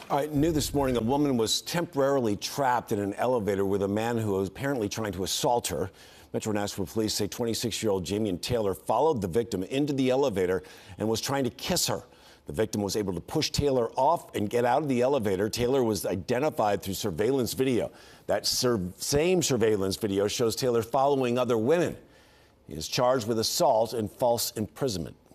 All right, new this morning, a woman was temporarily trapped in an elevator with a man who was apparently trying to assault her. Metro Nashville police say 26-year-old Jamie Taylor followed the victim into the elevator and was trying to kiss her. The victim was able to push Taylor off and get out of the elevator. Taylor was identified through surveillance video. That same surveillance video shows Taylor following other women. He is charged with assault and false imprisonment.